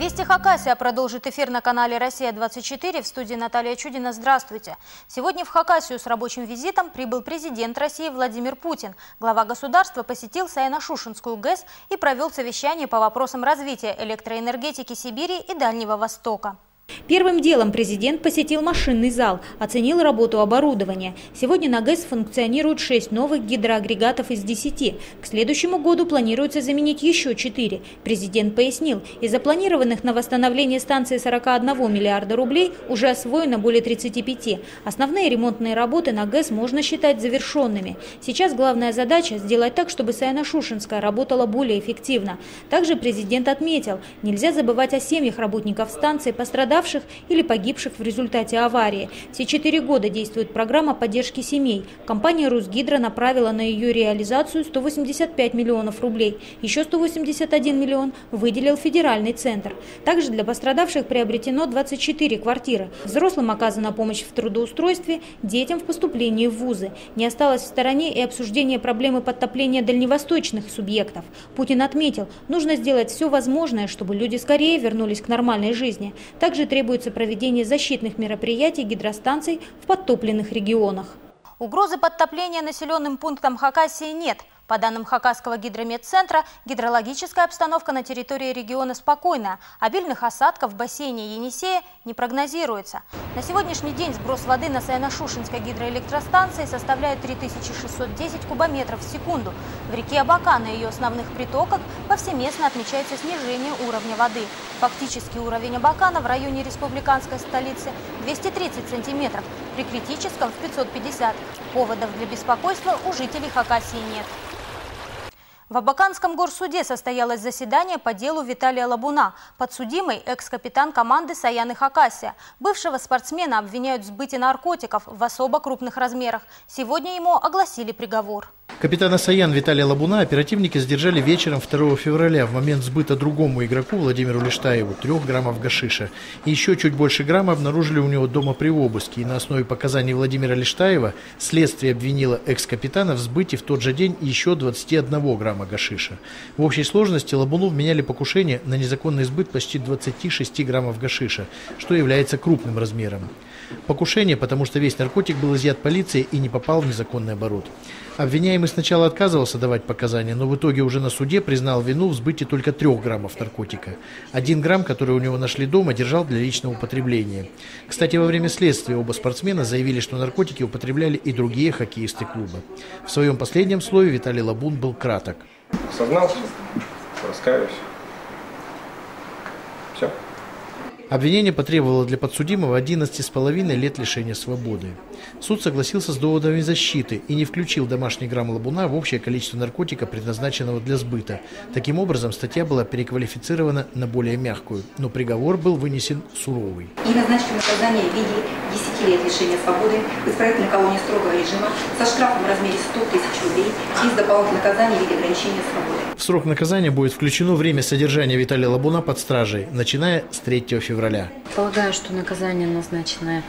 Вести Хакасия продолжит эфир на канале «Россия-24». В студии Наталья Чудина. Здравствуйте. Сегодня в Хакасию с рабочим визитом прибыл президент России Владимир Путин. Глава государства посетил Саяно-Шушенскую ГЭС и провел совещание по вопросам развития электроэнергетики Сибири и Дальнего Востока. Первым делом президент посетил машинный зал, оценил работу оборудования. Сегодня на ГЭС функционирует 6 новых гидроагрегатов из 10. К следующему году планируется заменить еще 4. Президент пояснил, из запланированных на восстановление станции 41 миллиарда рублей уже освоено более 35. Основные ремонтные работы на ГЭС можно считать завершенными. Сейчас главная задача – сделать так, чтобы Саяно-Шушенская работала более эффективно. Также президент отметил, нельзя забывать о семьях работников станции, пострадавших или погибших в результате аварии. Все 4 года действует программа поддержки семей. Компания «Русгидро» направила на ее реализацию 185 миллионов рублей. Еще 181 миллион выделил федеральный центр. Также для пострадавших приобретено 24 квартиры. Взрослым оказана помощь в трудоустройстве, детям в поступлении в вузы. Не осталось в стороне и обсуждение проблемы подтопления дальневосточных субъектов. Путин отметил, нужно сделать все возможное, чтобы люди скорее вернулись к нормальной жизни. Также требуется проведение защитных мероприятий гидростанций в подтопленных регионах. Угрозы подтопления населенным пунктам Хакасии нет. По данным Хакасского гидрометцентра, гидрологическая обстановка на территории региона спокойная. Обильных осадков в бассейне Енисея не прогнозируется. На сегодняшний день сброс воды на Саяно-Шушенской гидроэлектростанции составляет 3610 кубометров в секунду. В реке Абакан и ее основных притоках повсеместно отмечается снижение уровня воды. Фактический уровень Абакана в районе республиканской столицы 230 сантиметров, при критическом в 550. Поводов для беспокойства у жителей Хакасии нет. В Абаканском горсуде состоялось заседание по делу Виталия Лабуна. Подсудимый – экс-капитан команды «Саян» и «Хакасия». Бывшего спортсмена обвиняют в сбыте наркотиков в особо крупных размерах. Сегодня ему огласили приговор. Капитана «Саян» Виталия Лабуна оперативники задержали вечером 2 февраля в момент сбыта другому игроку Владимиру Лиштаеву 3 граммов гашиша. И еще чуть больше грамма обнаружили у него дома при обыске. И на основе показаний Владимира Лиштаева следствие обвинило экс-капитана в сбыте в тот же день еще 21 грамма гашиша. В общей сложности Лабуну вменяли покушение на незаконный сбыт почти 26 граммов гашиша, что является крупным размером. Покушение, потому что весь наркотик был изъят полицией и не попал в незаконный оборот. Обвиняемый сначала отказывался давать показания, но в итоге уже на суде признал вину в сбыте только 3 граммов наркотика. 1 грамм, который у него нашли дома, держал для личного употребления. Кстати, во время следствия оба спортсмена заявили, что наркотики употребляли и другие хоккеисты клуба. В своем последнем слове Виталий Лабун был краток. Осознался, раскаиваюсь. Все. Обвинение потребовало для подсудимого 11,5 лет лишения свободы. Суд согласился с доводами защиты и не включил домашний грамм Лабуна в общее количество наркотика, предназначенного для сбыта. Таким образом, статья была переквалифицирована на более мягкую, но приговор был вынесен суровый. И назначено наказание в виде 10 лет лишения свободы в исправительной колонии строгого режима со штрафом в размере 100 тысяч рублей и с дополнительным наказанием в виде ограничения свободы. В срок наказания будет включено время содержания Виталия Лабуна под стражей, начиная с 3 февраля. Полагаю, что наказание, назначенное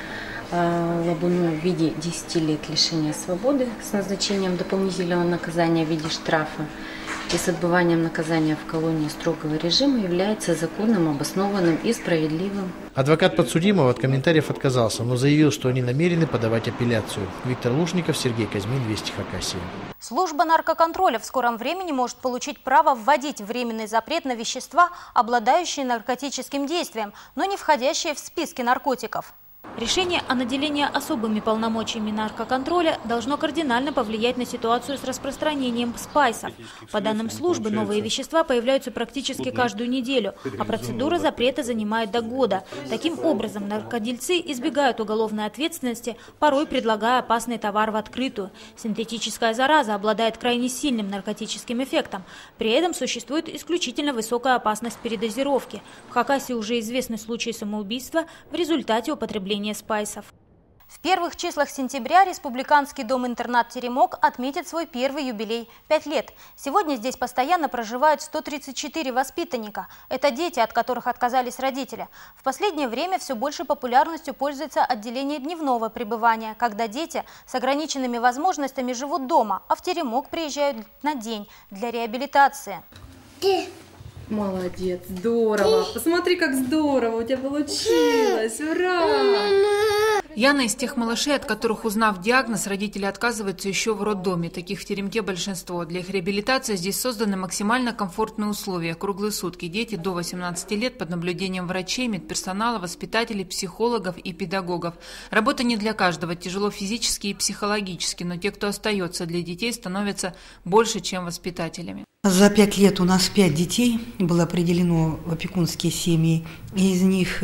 Лабуну в виде 10 лет лишения свободы с назначением дополнительного наказания в виде штрафа и с отбыванием наказания в колонии строгого режима, является законным, обоснованным и справедливым. Адвокат подсудимого от комментариев отказался, но заявил, что они намерены подавать апелляцию. Виктор Лушников, Сергей Казьмин, Вести Хакасия. Служба наркоконтроля в скором времени может получить право вводить временный запрет на вещества, обладающие наркотическим действием, но не входящие в списки наркотиков. Решение о наделении особыми полномочиями наркоконтроля должно кардинально повлиять на ситуацию с распространением спайсов. По данным службы, новые вещества появляются практически каждую неделю, а процедура запрета занимает до года. Таким образом, наркодельцы избегают уголовной ответственности, порой предлагая опасный товар в открытую. Синтетическая зараза обладает крайне сильным наркотическим эффектом. При этом существует исключительно высокая опасность передозировки. В Хакасии уже известны случаи самоубийства в результате употребления спайсов. В первых числах сентября Республиканский дом-интернат «Теремок» отметит свой первый юбилей – 5 лет. Сегодня здесь постоянно проживают 134 воспитанника. Это дети, от которых отказались родители. В последнее время все больше популярностью пользуется отделение дневного пребывания, когда дети с ограниченными возможностями живут дома, а в «Теремок» приезжают на день для реабилитации. Молодец, здорово. Посмотри, как здорово у тебя получилось. Ура! Яна из тех малышей, от которых, узнав диагноз, родители отказываются еще в роддоме. Таких в Теремке большинство. Для их реабилитации здесь созданы максимально комфортные условия. Круглые сутки. Дети до 18 лет под наблюдением врачей, медперсонала, воспитателей, психологов и педагогов. Работа не для каждого. Тяжело физически и психологически. Но те, кто остается для детей, становятся больше, чем воспитателями. За 5 лет у нас 5 детей было определено в опекунские семьи. И из них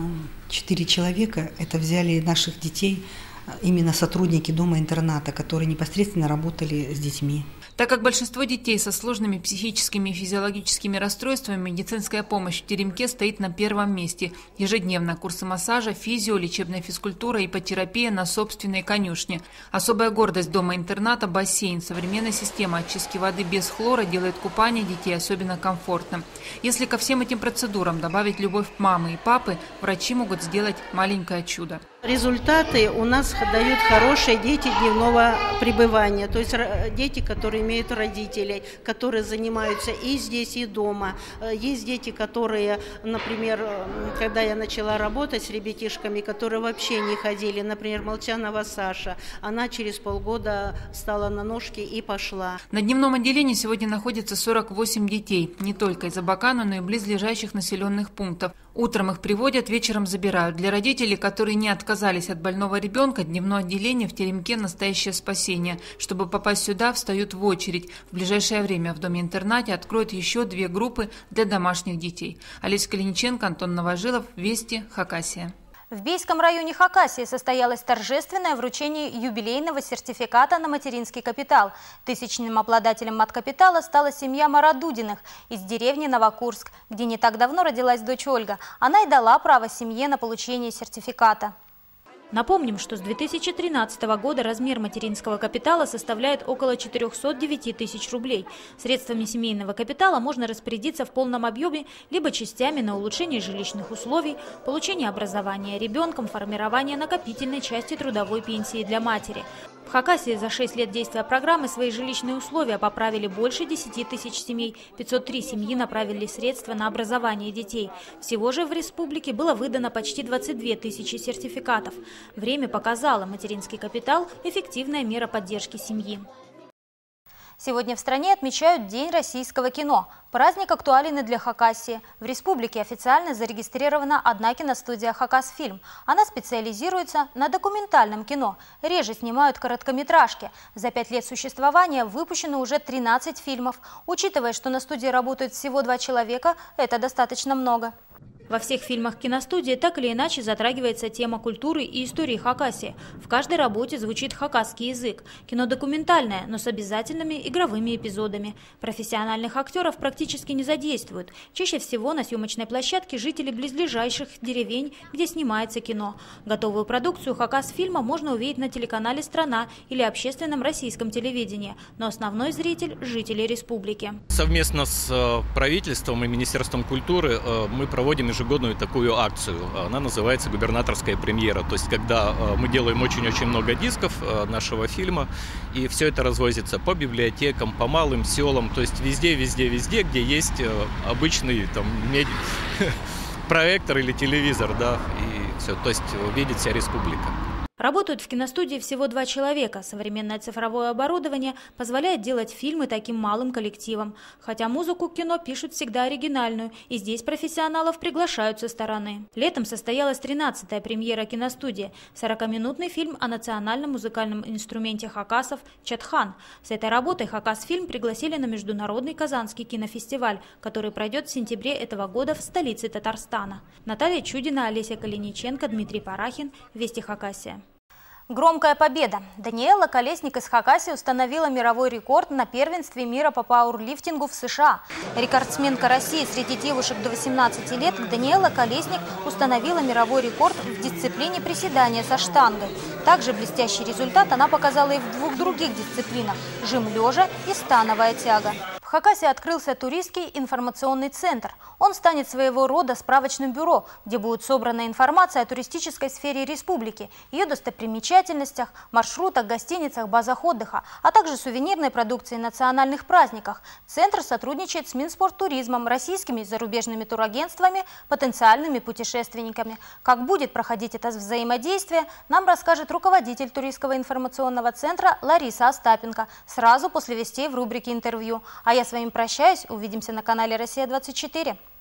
4 человека это взяли наших детей, именно сотрудники дома-интерната, которые непосредственно работали с детьми. Так как большинство детей со сложными психическими и физиологическими расстройствами, медицинская помощь в Теремке стоит на первом месте. Ежедневно курсы массажа, физио, лечебная физкультура, ипотерапия на собственной конюшне. Особая гордость дома-интерната – бассейн. Современная система очистки воды без хлора делает купание детей особенно комфортным. Если ко всем этим процедурам добавить любовь мамы и папы, врачи могут сделать маленькое чудо. Результаты у нас дают хорошие дети дневного пребывания, то есть дети, которые имеют родителей, которые занимаются и здесь, и дома. Есть дети, которые, например, когда я начала работать с ребятишками, которые вообще не ходили, например, Молчанова Саша, она через полгода встала на ножки и пошла. На дневном отделении сегодня находится 48 детей, не только из Абакана, но и близлежащих населенных пунктов. Утром их приводят, вечером забирают. Для родителей, которые не отказались от больного ребенка, дневное отделение в Теремке – настоящее спасение. Чтобы попасть сюда, встают в очередь. В ближайшее время в доме-интернате откроют еще 2 группы для домашних детей. Олеся Калиниченко, Антон Новожилов, Вести, Хакасия. В Бийском районе Хакасии состоялось торжественное вручение юбилейного сертификата на материнский капитал. Тысячным обладателем маткапитала стала семья Марадудиных из деревни Новокурск, где не так давно родилась дочь Ольга. Она и дала право семье на получение сертификата. Напомним, что с 2013 года размер материнского капитала составляет около 409 тысяч рублей. Средствами семейного капитала можно распорядиться в полном объеме либо частями на улучшение жилищных условий, получение образования ребенком, формирование накопительной части трудовой пенсии для матери. В Хакасии за 6 лет действия программы свои жилищные условия поправили больше 10 тысяч семей. 503 семьи направили средства на образование детей. Всего же в республике было выдано почти 22 тысячи сертификатов. Время показало, материнский капитал – эффективная мера поддержки семьи. Сегодня в стране отмечают День российского кино. Праздник актуален и для Хакасии. В республике официально зарегистрирована одна киностудия «Хакасфильм». Она специализируется на документальном кино. Реже снимают короткометражки. За 5 лет существования выпущено уже 13 фильмов. Учитывая, что на студии работают всего 2 человека, это достаточно много. Во всех фильмах киностудии так или иначе затрагивается тема культуры и истории Хакасии. В каждой работе звучит хакасский язык. Кино документальное, но с обязательными игровыми эпизодами. Профессиональных актеров практически не задействуют. Чаще всего на съемочной площадке жители близлежащих деревень, где снимается кино. Готовую продукцию Хакасфильма можно увидеть на телеканале «Страна» или общественном российском телевидении. Но основной зритель – жители республики. Совместно с правительством и Министерством культуры мы проводим ежегодную такую акцию. Она называется «Губернаторская премьера». То есть, когда мы делаем очень-очень много дисков нашего фильма, и все это развозится по библиотекам, по малым селам, то есть везде, где есть обычный там проектор или телевизор, да, и все. То есть видит вся республика. Работают в киностудии всего 2 человека. Современное цифровое оборудование позволяет делать фильмы таким малым коллективом. Хотя музыку к кино пишут всегда оригинальную, и здесь профессионалов приглашают со стороны. Летом состоялась 13-я премьера киностудии. 40-минутный фильм о национальном музыкальном инструменте хакасов «Чатхан». С этой работой Хакасфильм пригласили на международный Казанский кинофестиваль, который пройдет в сентябре этого года в столице Татарстана. Наталья Чудина, Олеся Калиниченко, Дмитрий Парахин. Вести, Хакасия. Громкая победа. Даниэла Колесник из Хакасии установила мировой рекорд на первенстве мира по пауэрлифтингу в США. Рекордсменка России среди девушек до 18 лет Даниэла Колесник установила мировой рекорд в дисциплине приседания со штангой. Также блестящий результат она показала и в 2 других дисциплинах – жим лежа и становая тяга. В Хакасии открылся туристский информационный центр. Он станет своего рода справочным бюро, где будет собрана информация о туристической сфере республики, ее достопримечательностях, маршрутах, гостиницах, базах отдыха, а также сувенирной продукции национальных праздниках. Центр сотрудничает с Минспорттуризмом, российскими и зарубежными турагентствами, потенциальными путешественниками. Как будет проходить это взаимодействие, нам расскажет руководитель туристского информационного центра Лариса Остапенко сразу после вестей в рубрике «Интервью». А я с вами прощаюсь. Увидимся на канале «Россия-24».